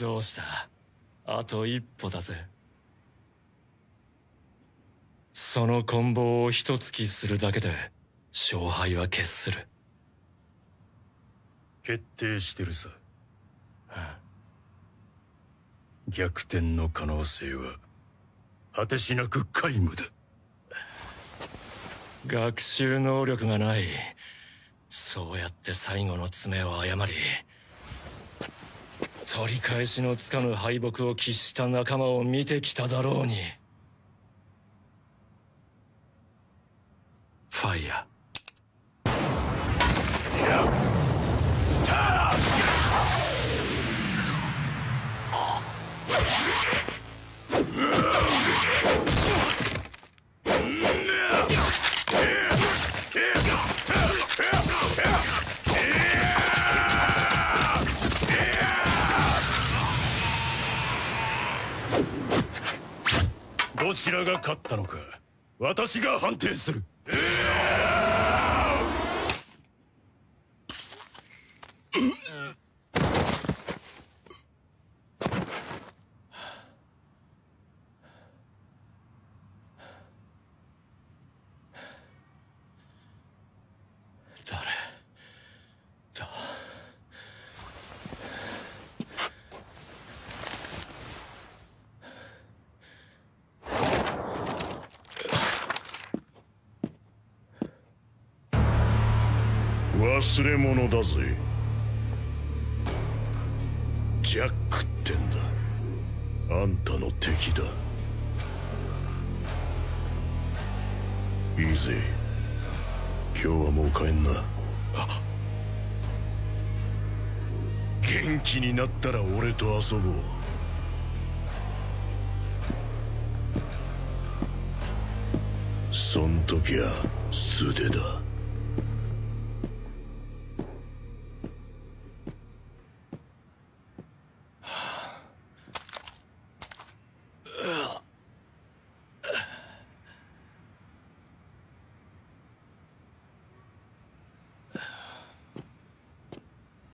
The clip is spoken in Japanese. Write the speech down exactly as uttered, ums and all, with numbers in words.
どうした？あと一歩だぜ。その棍棒を一突きするだけで勝敗は決する。 決定してるさ。 はあ、 逆転の可能性は果てしなく皆無だ。 学習能力がない。そうやって最後の詰めを誤り、取り返しのつかぬ敗北を喫した仲間を見てきただろうに。ファイヤー。 どちらが勝ったのか私が判定する。 誰だ？ 忘れ物だぜ。ジャックってんだ。あんたの敵だ。いいぜ。今日はもう帰んな。あ、元気になったら俺と遊ぼう。そん時は素手だ。